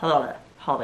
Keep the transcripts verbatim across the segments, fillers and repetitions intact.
havi.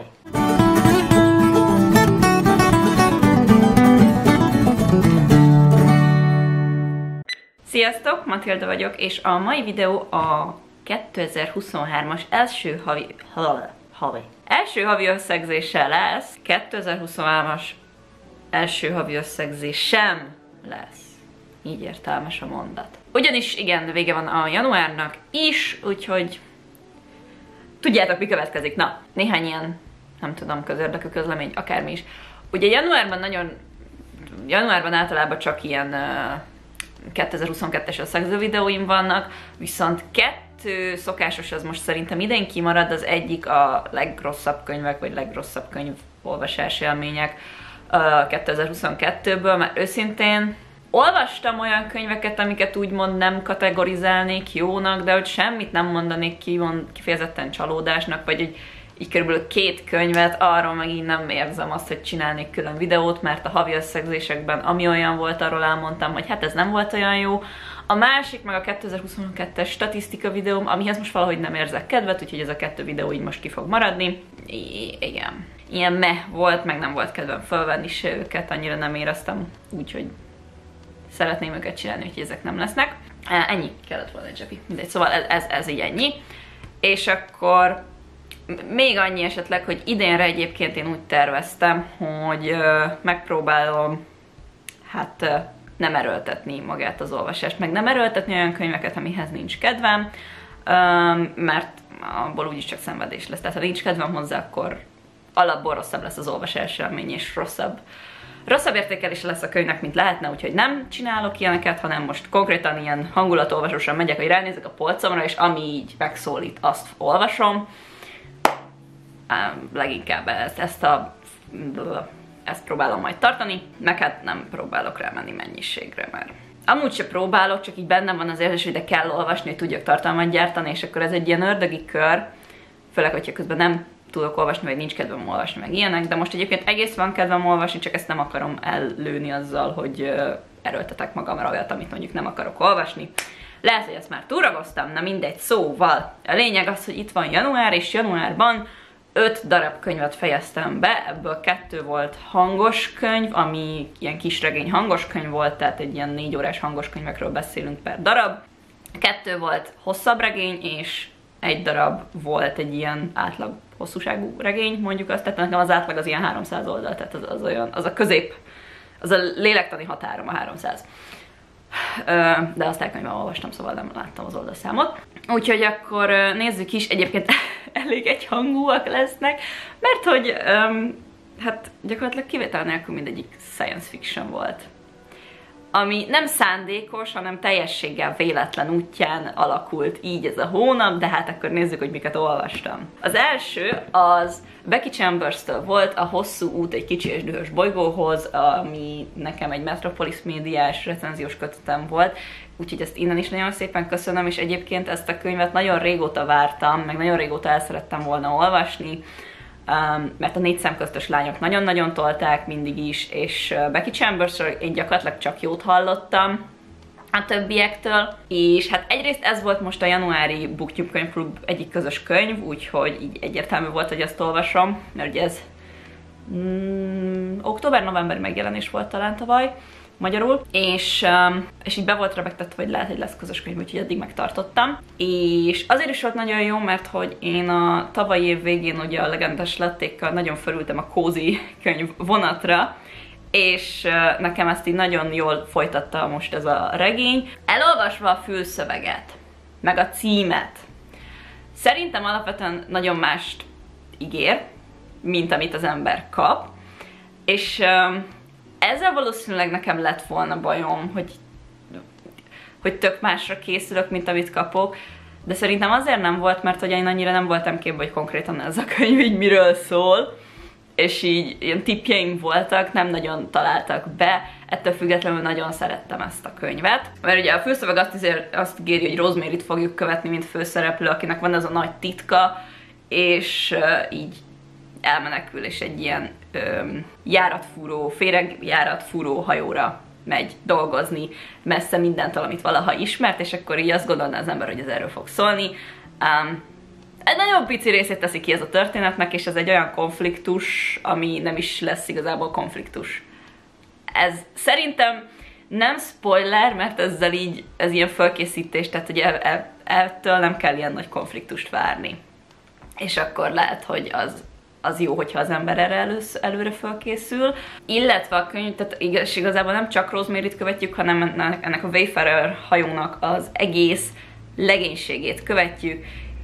Sziasztok, Matilda vagyok, és a mai videó a kétezer-huszonhármas első havi, havi. első havi összegzéssel lesz, kétezer-huszonhármas első havi összegzés sem lesz. Így értelmes a mondat. Ugyanis igen, vége van a januárnak is, úgyhogy tudjátok, mi következik. Na, néhány ilyen, nem tudom, közérdekű közlemény, akármi is. Ugye januárban nagyon, januárban általában csak ilyen uh, kétezer-huszonkettes összegző videóim vannak, viszont kettő szokásos, az most szerintem idén kimarad, az egyik a legrosszabb könyvek, vagy legrosszabb könyv olvasás élmények uh, kétezer-huszonkettőből, mert őszintén olvastam olyan könyveket, amiket úgymond nem kategorizálnék jónak, de hogy semmit nem mondanék ki, kifejezetten csalódásnak, vagy egy, így körülbelül két könyvet, arról meg így nem érzem azt, hogy csinálnék külön videót, mert a havi összegzésekben ami olyan volt, arról elmondtam, hogy hát ez nem volt olyan jó. A másik, meg a kétezer-huszonkettes statisztika videóm, amihez most valahogy nem érzek kedvet, úgyhogy ez a kettő videó így most ki fog maradni. I igen. Ilyen meh volt, meg nem volt kedvem felvenni se őket, annyira nem éreztem, úgyhogy szeretném őket csinálni, hogy ezek nem lesznek. Ennyi kellett volna egy zsepi. Mindegy, szóval ez, ez, ez így ennyi. És akkor még annyi esetleg, hogy idénre egyébként én úgy terveztem, hogy uh, megpróbálom hát uh, nem erőltetni magát az olvasást, meg nem erőltetni olyan könyveket, amihez nincs kedvem, um, mert abból úgyis csak szenvedés lesz. Tehát ha nincs kedvem hozzá, akkor alapból rosszabb lesz az olvasás élmény, és rosszabb Rosszabb értékelése lesz a könyvnek, mint lehetne, úgyhogy nem csinálok ilyeneket, hanem most konkrétan ilyen hangulatolvasósan megyek, hogy ránézek a polcomra, és ami így megszólít, azt olvasom. Leginkább ezt, ezt a... ezt próbálom majd tartani, meg hát nem próbálok rámenni mennyiségre, mert amúgy se próbálok, csak így bennem van az érzés, hogy de kell olvasni, hogy tudjak tartalmat gyártani, és akkor ez egy ilyen ördögi kör, főleg, hogyha közben nem tudok olvasni, vagy nincs kedvem olvasni, meg ilyenek, de most egyébként egész van kedvem olvasni, csak ezt nem akarom ellőni azzal, hogy uh, erőltetek magamra olyat, amit mondjuk nem akarok olvasni. Lehet, hogy ezt már túragoztam, na mindegy, szóval. A lényeg az, hogy itt van január, és januárban öt darab könyvet fejeztem be, ebből kettő volt hangos könyv, ami ilyen kisregény hangos könyv volt, tehát egy ilyen négy órás hangos könyvekről beszélünk per darab. Kettő volt hosszabb regény, és egy darab volt egy ilyen átlag hosszúságú regény, mondjuk azt, tehát nekem az átlag az ilyen háromszáz oldal, tehát az, az olyan, az a közép, az a lélektani határom a háromszáz. De azt elkönyvben olvastam, szóval nem láttam az oldalszámot. Úgyhogy akkor nézzük is, egyébként elég egyhangúak lesznek, mert hogy um, hát gyakorlatilag kivétel nélkül mindegyik science fiction volt. Ami nem szándékos, hanem teljességgel véletlen útján alakult így ez a hónap, de hát akkor nézzük, hogy miket olvastam. Az első az Becky Chambers-től volt a Hosszú út egy kicsi és dühös bolygóhoz, ami nekem egy Metropolis médiás recenziós kötetem volt, úgyhogy ezt innen is nagyon szépen köszönöm, és egyébként ezt a könyvet nagyon régóta vártam, meg nagyon régóta el szerettem volna olvasni, Um, mert a négy szemköztös lányok nagyon-nagyon tolták mindig is, és uh, Becky Chambersről én gyakorlatilag csak jót hallottam a többiektől, és hát egyrészt ez volt most a januári BookTube könyvklub egyik közös könyv, úgyhogy így egyértelmű volt, hogy azt olvasom, mert ugye ez mm, október-novemberi megjelenés volt talán tavaly, magyarul, és, um, és így be volt rebegtetve, hogy lehet, hogy lesz közös könyv, úgyhogy eddig megtartottam. És azért is volt nagyon jó, mert hogy én a tavalyi év végén ugye a Legendás Lattékkal nagyon felültem a Cozy könyv vonatra, és uh, nekem ezt így nagyon jól folytatta most ez a regény. Elolvasva a fülszöveget, meg a címet, szerintem alapvetően nagyon mást ígér, mint amit az ember kap, és um, ezzel valószínűleg nekem lett volna bajom, hogy, hogy tök másra készülök, mint amit kapok, de szerintem azért nem volt, mert hogy én annyira nem voltam képbe, hogy konkrétan ez a könyv így miről szól, és így ilyen tippjeim voltak, nem nagyon találtak be, ettől függetlenül nagyon szerettem ezt a könyvet. Mert ugye a főszöveg azt, azért, azt ígéri, hogy Rosemary-t fogjuk követni, mint főszereplő, akinek van ez a nagy titka, és uh, így elmenekül, és egy ilyen öm, járatfúró, féregjáratfúró hajóra megy dolgozni, messze mindentől, amit valaha ismert, és akkor így azt gondolná az ember, hogy ez erről fog szólni. Um, egy nagyon pici részét teszi ki ez a történetnek, és ez egy olyan konfliktus, ami nem is lesz igazából konfliktus. Ez szerintem nem spoiler, mert ezzel így, ez ilyen fölkészítés, tehát hogy e, e, ettől nem kell ilyen nagy konfliktust várni. És akkor lehet, hogy az, az jó, hogyha az ember erre elősz, előre fölkészül. Illetve a könyv, tehát igaz, igazából nem csak Rosemary-t követjük, hanem ennek a Wayfarer hajónak az egész legénységét követjük,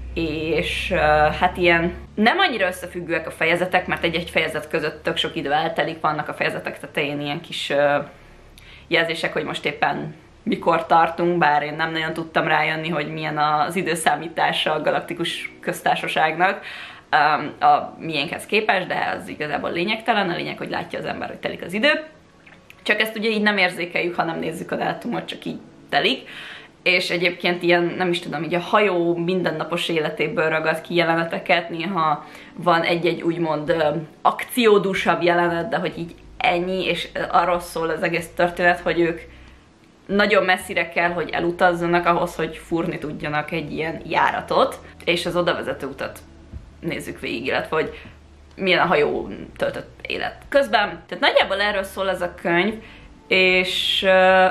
és uh, hát ilyen nem annyira összefüggőek a fejezetek, mert egy-egy fejezet között tök sok idő eltelik, vannak a fejezetek tetején ilyen kis uh, jelzések, hogy most éppen mikor tartunk, bár én nem nagyon tudtam rájönni, hogy milyen az időszámítása a galaktikus köztársaságnak um, a miénkhez képest, de az igazából lényegtelen, a lényeg, hogy látja az ember, hogy telik az idő. Csak ezt ugye így nem érzékeljük, ha nem nézzük a dátumot, csak így telik. És egyébként ilyen, nem is tudom, így a hajó mindennapos életéből ragad ki jeleneteket, néha van egy-egy úgymond akciódúsabb jelenet, de hogy így ennyi, és arról szól az egész történet, hogy ők nagyon messzire kell, hogy elutazzanak ahhoz, hogy fúrni tudjanak egy ilyen járatot, és az odavezető utat nézzük végig, illetve hogy milyen a hajó töltött élet közben. Tehát nagyjából erről szól ez a könyv, és uh,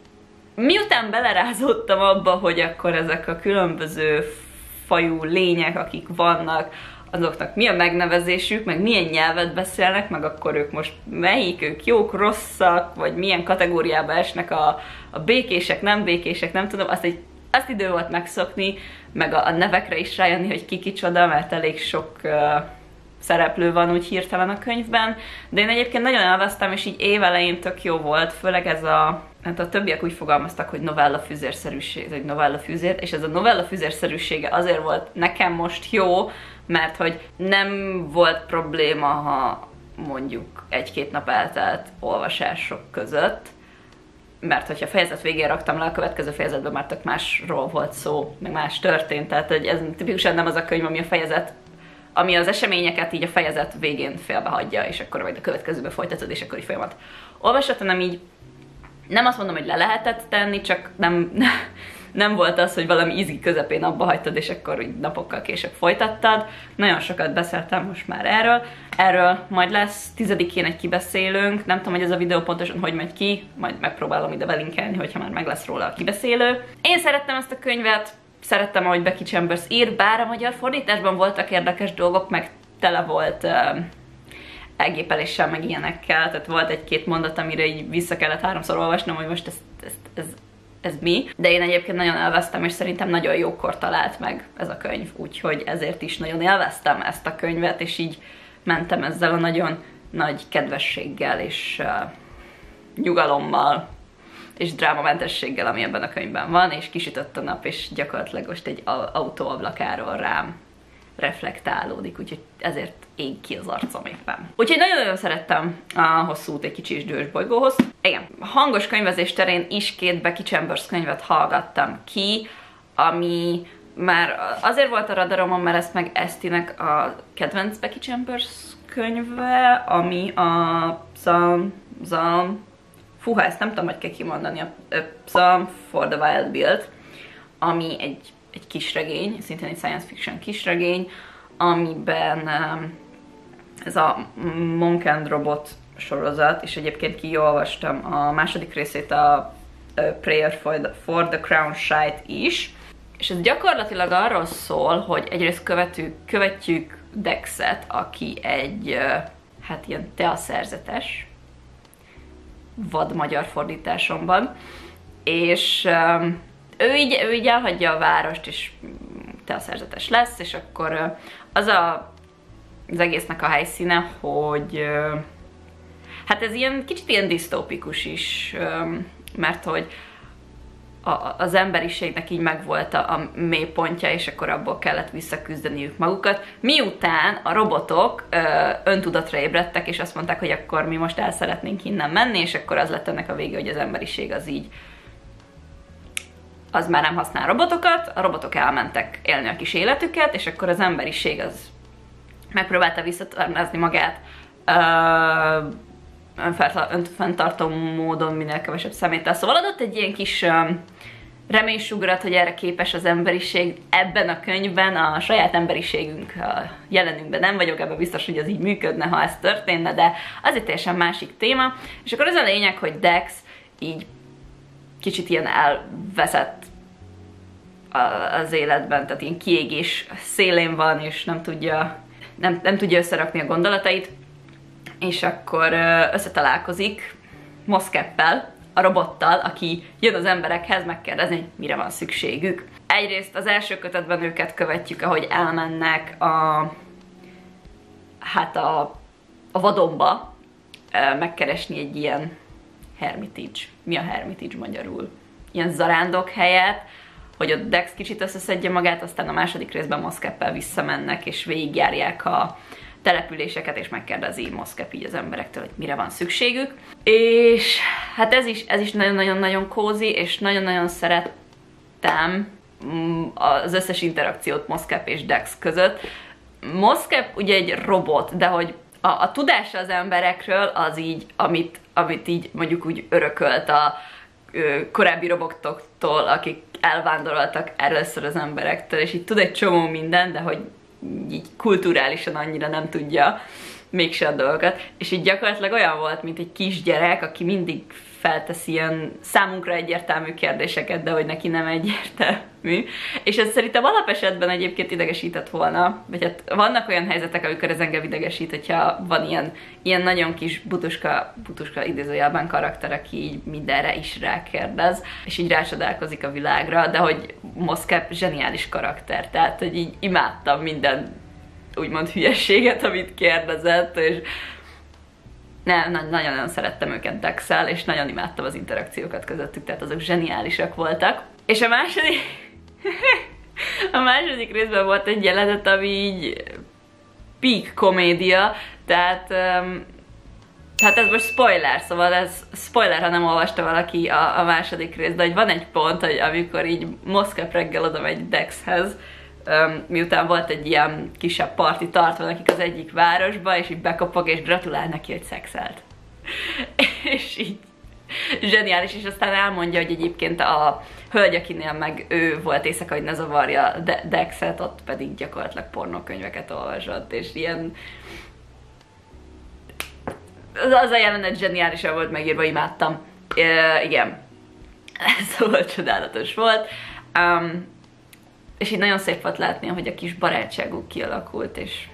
miután belerázottam abba, hogy akkor ezek a különböző fajú lények, akik vannak, azoknak mi a megnevezésük, meg milyen nyelvet beszélnek, meg akkor ők most melyik, ők jók, rosszak, vagy milyen kategóriába esnek a, a békések, nem békések, nem tudom, azt, egy, azt idő volt megszokni, meg a, a nevekre is rájönni, hogy ki kicsoda, mert elég sok uh, szereplő van úgy hirtelen a könyvben, de én egyébként nagyon elvesztem, és így évelején tök jó volt, főleg ez a, hát a többiek úgy fogalmaztak, hogy novella fűzérszerűség, vagy novella fűzér, és ez a novella fűzérszerűsége azért volt nekem most jó, mert hogy nem volt probléma, ha mondjuk egy-két nap eltelt olvasások között, mert hogyha fejezet végén raktam le, a következő fejezetben már tök másról volt szó, meg más történt, tehát hogy ez tipikusan nem az a könyv, ami a fejezet, ami az eseményeket így a fejezet végén félbehagyja, és akkor majd a következőbe folytatod, és akkor így folyamat olvasat, hanem így nem azt mondom, hogy le lehetett tenni, csak nem, nem volt az, hogy valami izgi közepén abba hagytad, és akkor így napokkal később folytattad. Nagyon sokat beszéltem most már erről. Erről majd lesz tizedikén egy kibeszélőnk, nem tudom, hogy ez a videó pontosan hogy megy ki, majd megpróbálom ide belinkelni, hogyha már meg lesz róla a kibeszélő. Én szerettem ezt a könyvet, szerettem, ahogy Becky Chambers ír, bár a magyar fordításban voltak érdekes dolgok, meg tele volt uh, elgépeléssel, meg ilyenekkel, tehát volt egy-két mondat, amire így vissza kellett háromszor olvasnom, hogy most ez, ez, ez, ez mi. De én egyébként nagyon élveztem, és szerintem nagyon jókor talált meg ez a könyv, úgyhogy ezért is nagyon élveztem ezt a könyvet, és így mentem ezzel a nagyon nagy kedvességgel és uh, nyugalommal és drámamentességgel, ami ebben a könyvben van, és kisütött a nap, és gyakorlatilag most egy autóablakáról rám reflektálódik, úgyhogy ezért ég ki az arcom éppen. Úgyhogy nagyon-nagyon szerettem a Hosszú út egy kicsi és dühös bolygóhoz. Igen, hangos könyvezés terén is két Becky Chambers könyvet hallgattam ki, ami már azért volt a radaromon, mert ezt meg Esztinek a kedvenc Becky Chambers könyve, ami a Psalm, Psalm, fúha, ezt nem tudom, hogy kell kimondani, a Psalm for the Wild Build, ami egy egy kisregény, szintén egy science fiction kisregény, amiben um, ez a Monk and Robot sorozat, és egyébként kiolvastam a második részét, a uh, Prayer for the, for the Crown Shite is, és ez gyakorlatilag arról szól, hogy egyrészt követjük, követjük Dexet, aki egy, uh, hát ilyen teaszerzetes, vad magyar fordításomban, és um, Ő így, ő így elhagyja a várost, és teaszerzetes lesz, és akkor az a, az egésznek a helyszíne, hogy hát ez ilyen kicsit ilyen disztópikus is, mert hogy a, az emberiségnek így megvolt a, a mélypontja, és akkor abból kellett visszaküzdeniük magukat. Miután a robotok ö, öntudatra ébredtek, és azt mondták, hogy akkor mi most el szeretnénk innen menni, és akkor az lett ennek a vége, hogy az emberiség az így az már nem használ robotokat, a robotok elmentek élni a kis életüket, és akkor az emberiség az megpróbálta visszatarnázni magát önfenntartó módon, minél kevesebb szeméttel. Szóval adott egy ilyen kis um, reménysugarat, hogy erre képes az emberiség. Ebben a könyvben a saját emberiségünk a jelenünkben nem vagyok ebben biztos, hogy az így működne, ha ez történne, de az egy teljesen másik téma. És akkor az a lényeg, hogy Dex így kicsit ilyen elveszett az életben, tehát ilyen kiégés szélén van, és nem tudja, nem, nem tudja összerakni a gondolatait, és akkor összetalálkozik Moscappel, a robottal, aki jön az emberekhez megkérdezni, hogy mire van szükségük. Egyrészt az első kötetben őket követjük, ahogy elmennek a, hát a, a vadonba megkeresni egy ilyen hermitage. Mi a hermitage magyarul? Ilyen zarándok helyet, hogy ott Dex kicsit összeszedje magát, aztán a második részben Moscappel visszamennek, és végigjárják a településeket, és megkérdezi Moscap így az emberektől, hogy mire van szükségük. És hát ez is ez is nagyon-nagyon-nagyon cozy, és nagyon-nagyon szerettem az összes interakciót Moscap és Dex között. Moscap ugye egy robot, de hogy a, a tudása az emberekről az így, amit, amit így mondjuk úgy örökölt a ö, korábbi robotoktól, akik elvándoroltak először az emberektől, és így tud egy csomó minden, de hogy így kulturálisan annyira nem tudja mégse a dolgokat, és így gyakorlatilag olyan volt, mint egy kisgyerek, aki mindig felteszi ilyen számunkra egyértelmű kérdéseket, de hogy neki nem egyértelmű. És ez szerintem alapesetben egyébként idegesített volna, vagy hát vannak olyan helyzetek, amikor ez engem idegesít, hogyha van ilyen, ilyen nagyon kis butuska, butuska idézőjelben karakter, aki így mindenre is rákérdez, és így rácsodálkozik a világra, de hogy Moscap zseniális karakter, tehát hogy így imádtam minden úgymond hülyességet, amit kérdezett, és nem, nagyon-nagyon szerettem őket Dex-el, és nagyon imádtam az interakciókat közöttük, tehát azok zseniálisak voltak. És a második... a második részben volt egy jelenet, ami így peak komédia, tehát... Um, tehát ez most spoiler, szóval ez spoiler, ha nem olvasta valaki a, a második részt, de hogy van egy pont, hogy amikor így Moscap reggel oda megy Dexhez, Um, miután volt egy ilyen kisebb parti tartva nekik az egyik városba, és így bekopog, és gratulál neki, hogy szexelt. És így zseniális, és aztán elmondja, hogy egyébként a hölgy, akinél meg ő volt éjszaka, hogy ne zavarja De Dexet, ott pedig gyakorlatilag pornókönyveket olvasott, és ilyen... Az a jelenet zseniálisan volt megírva, imádtam. Uh, igen. Szóval csodálatos volt. Um, És így nagyon szép volt látni, hogy a kis barátságuk kialakult, és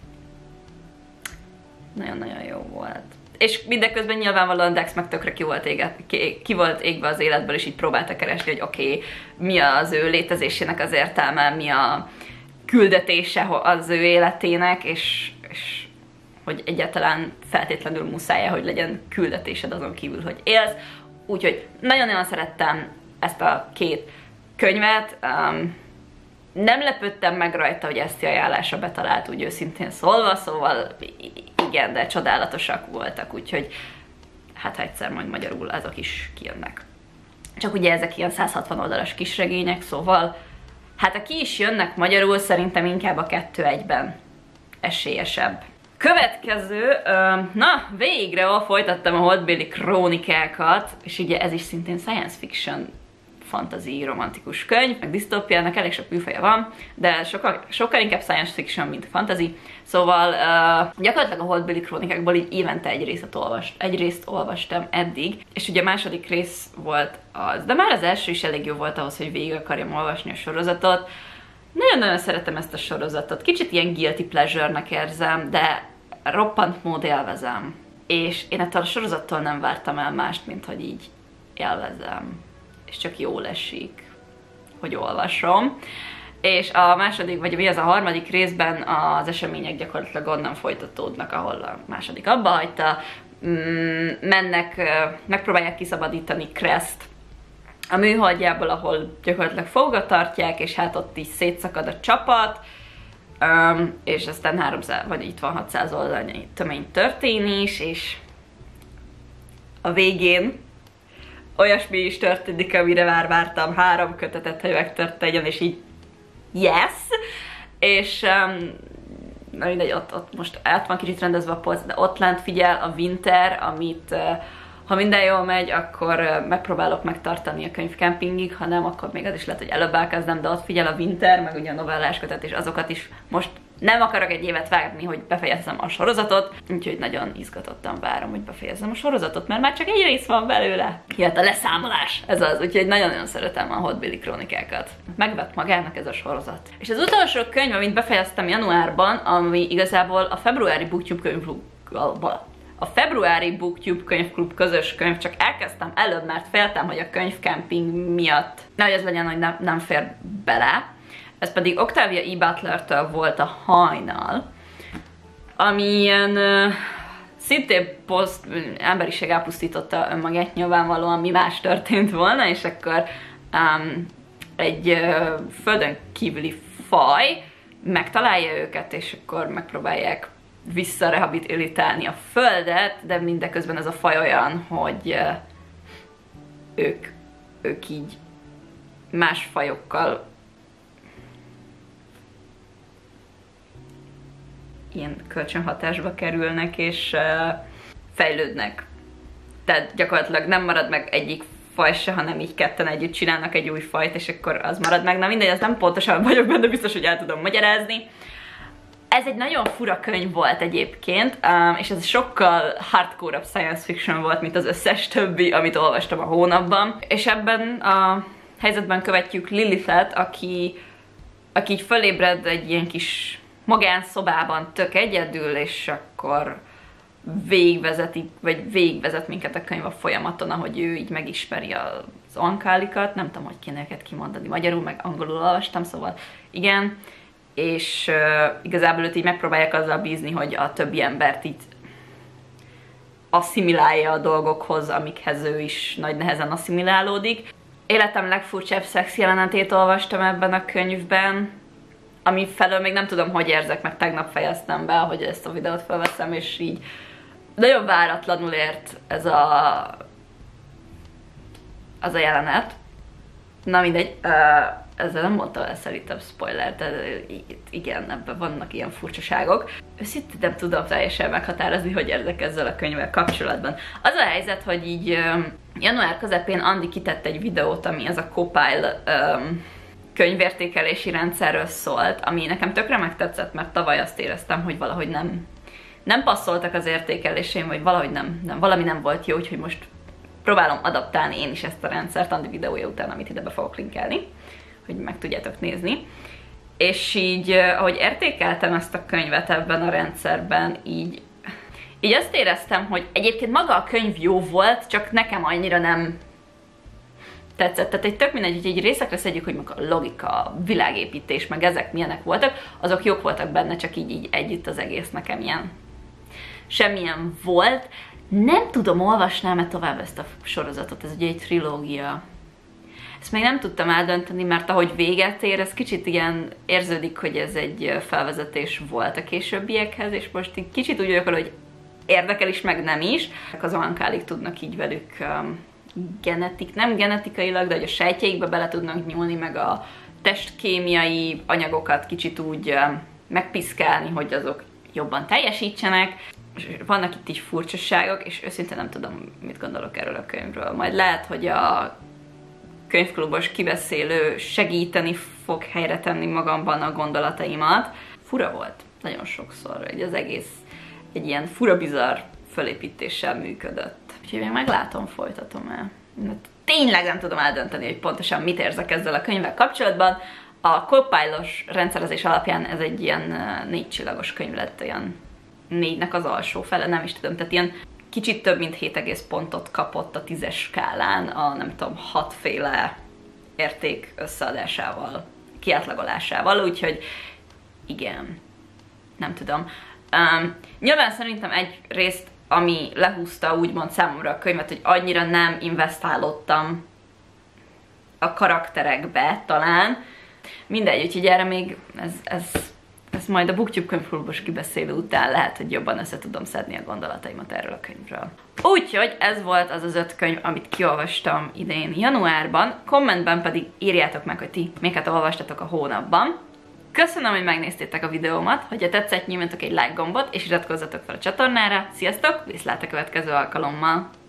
nagyon-nagyon jó volt. És mindeközben nyilvánvalóan Dex meg tökre ki volt, éget, ki, ki volt égve az életből, és így próbálta keresni, hogy oké, okay, mi az ő létezésének az értelme, mi a küldetése az ő életének, és, és hogy egyáltalán feltétlenül muszáj, hogy legyen küldetésed azon kívül, hogy élsz. Úgyhogy nagyon-nagyon szerettem ezt a két könyvet. Um, Nem lepődtem meg rajta, hogy ezt ajánlásra betalált, úgy őszintén szólva, szóval igen, de csodálatosak voltak, úgyhogy hát ha egyszer majd magyarul azok is kijönnek. Csak ugye ezek ilyen száz hatvan oldalas kisregények, szóval hát ha ki is jönnek magyarul, szerintem inkább a kettő egyben esélyesebb. Következő, na végre folytattam a Holdbéli krónikákat, és ugye ez is szintén science fiction fantasy, romantikus könyv, meg disztópiának elég sok műfaja van, de sokkal, sokkal inkább science fiction, mint fantasy. Szóval uh, gyakorlatilag a Holdbéli krónikákból így évente egy részt, olvast, egy részt olvastam eddig, és ugye a második rész volt az, de már az első is elég jó volt ahhoz, hogy végig akarjam olvasni a sorozatot. Nagyon-nagyon szeretem ezt a sorozatot, kicsit ilyen guilty pleasure-nek érzem, de roppant mód élvezem. És én ettől a sorozattól nem vártam el mást, mint hogy így élvezem. És csak jól esik, hogy olvasom. És a második, vagy mi az a harmadik részben az események gyakorlatilag onnan folytatódnak, ahol a második abba hagyta. Mennek, megpróbálják kiszabadítani Crest a műholdjából, ahol gyakorlatilag fogva tartják, és hát ott is szétszakad a csapat, és aztán háromszáz, vagy itt van hatszáz oldalnyi tömény történés, és a végén olyasmi is történik, amire már vártam három kötetet, hogy megtörténjen, és így yes! És um, na mindegy, ott, ott most át van kicsit rendezve a polc, de ott lent figyel a Winter, amit uh, Ha minden jól megy, akkor megpróbálok megtartani a könyvkempingig, ha nem, akkor még az is lehet, hogy előbb elkezdem, de ott figyel a Winter, meg ugye a novellás kötet, és azokat is most nem akarok egy évet várni, hogy befejezzem a sorozatot, úgyhogy nagyon izgatottan várom, hogy befejezzem a sorozatot, mert már csak egy rész van belőle. Jött a leszámolás, ez az, úgyhogy nagyon-nagyon szeretem a Hotbilly krónikákat. Megvett magának ez a sorozat. És az utolsó könyv, amit befejeztem januárban, ami igazából a februári BookTube könyvklubban, a februári BookTube könyvklub közös könyv, csak elkezdtem előbb, mert féltem, hogy a könyvkemping miatt nehogy ez legyen, hogy nem, nem fér bele. Ez pedig Octavia E. Butlertől volt a Hajnal, ami ilyen uh, szintén poszt, emberiség elpusztította önmagát nyilvánvalóan, mi más történt volna, és akkor um, egy uh, földön kívüli faj megtalálja őket, és akkor megpróbálják visszarehabilitálni a földet, de mindeközben ez a faj olyan, hogy uh, ők, ők így más fajokkal ilyen kölcsönhatásba kerülnek, és uh, fejlődnek. Tehát gyakorlatilag nem marad meg egyik faj se, hanem így ketten együtt csinálnak egy új fajt, és akkor az marad meg. Na mindegy, az nem pontosan vagyok benne, biztos, hogy el tudom magyarázni. Ez egy nagyon fura könyv volt egyébként, um, és ez sokkal hardcore-abb science fiction volt, mint az összes többi, amit olvastam a hónapban. És ebben a helyzetben követjük Lilithet, aki, aki így fölébred egy ilyen kis magánszobában tök egyedül, és akkor végigvezetik, vagy végigvezet minket a könyv a folyamaton, ahogy ő így megismeri az ankálikat, nem tudom, hogy kéne őket kimondani magyarul, meg angolul olvastam, szóval igen, és uh, igazából őt így megpróbálják azzal bízni, hogy a többi embert így asszimilálja a dolgokhoz, amikhez ő is nagy nehezen asszimilálódik. Életem legfurcsább szex jelenetét olvastam ebben a könyvben, ami felől még nem tudom, hogy érzek, meg tegnap fejeztem be, hogy ezt a videót felveszem, és így nagyon váratlanul ért ez a az a jelenet. Na mindegy, uh, ezzel nem mondtam el szerintem spoiler, de igen, ebben vannak ilyen furcsaságok. Őszintén nem tudom teljesen meghatározni, hogy érzek ezzel a könyvvel kapcsolatban. Az a helyzet, hogy így um, január közepén Andi kitett egy videót, ami az a Copile um, könyvértékelési rendszerről szólt, ami nekem tökre megtetszett, mert tavaly azt éreztem, hogy valahogy nem, nem passzoltak az értékelésém, vagy valahogy nem, nem, valami nem volt jó, úgyhogy most próbálom adaptálni én is ezt a rendszert Andi videója után, amit ide be fogok linkelni, hogy meg tudjátok nézni. És így, ahogy értékeltem ezt a könyvet ebben a rendszerben, így, így azt éreztem, hogy egyébként maga a könyv jó volt, csak nekem annyira nem tetszett. Tehát egy tök mindegy, hogy egy részekre szedjük, hogy a logika, a világépítés, meg ezek milyenek voltak, azok jók voltak benne, csak így, így együtt az egész nekem ilyen semmilyen volt. Nem tudom, olvasnám-e tovább ezt a sorozatot, ez ugye egy trilógia. Ezt még nem tudtam eldönteni, mert ahogy véget ér, ez kicsit ilyen érződik, hogy ez egy felvezetés volt a későbbiekhez, és most így kicsit úgy vagyok, hogy érdekel is, meg nem is. Az ankálik tudnak így velük um, genetik, nem genetikailag, de hogy a sejtjeikbe bele tudnak nyúlni, meg a testkémiai anyagokat kicsit úgy um, megpiszkálni, hogy azok jobban teljesítsenek. És vannak itt így furcsaságok, és őszintén nem tudom, mit gondolok erről a könyvről. Majd lehet, hogy a könyvklubos kibeszélő segíteni fog helyre tenni magamban a gondolataimat. Fura volt, nagyon sokszor, hogy az egész egy ilyen fura bizarr fölépítéssel működött. Úgyhogy még meglátom, folytatom el. Tényleg nem tudom eldönteni, hogy pontosan mit érzek ezzel a könyvvel kapcsolatban. A Copile-os rendszerezés alapján ez egy ilyen négy csillagos könyv lett, olyan négynek az alsó fele, nem is tudom, tehát ilyen kicsit több mint hét egész pontot kapott a tízes skálán a nem tudom, hatféle érték összeadásával, kiátlagolásával, úgyhogy igen, nem tudom. Um, nyilván szerintem egy részt, ami lehúzta úgymond számomra a könyvet, hogy annyira nem investálódtam a karakterekbe talán. Mindegy, úgyhogy erre még ez, ez, ez majd a BookTube könyvklubos kibeszélő után lehet, hogy jobban össze tudom szedni a gondolataimat erről a könyvről. Úgyhogy ez volt az az öt könyv, amit kiolvastam idén januárban. Kommentben pedig írjátok meg, hogy ti miket olvastatok a hónapban. Köszönöm, hogy megnéztétek a videómat, hogyha tetszett, nyomjatok egy like gombot, és iratkozzatok fel a csatornára. Sziasztok, viszlát a következő alkalommal!